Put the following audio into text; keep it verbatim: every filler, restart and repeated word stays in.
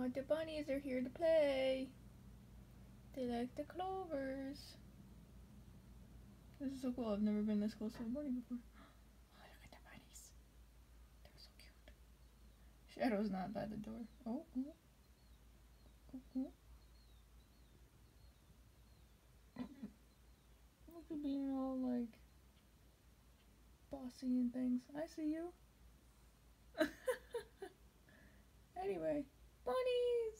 Oh, the bunnies are here to play. They like the clovers. This is so cool. I've never been this close to a bunny before. Oh, look at the bunnies. They're so cute. Shadow's not by the door. Oh, oh. Oh, oh. Look at being all like bossy and things. I see you. Anyway, bunnies!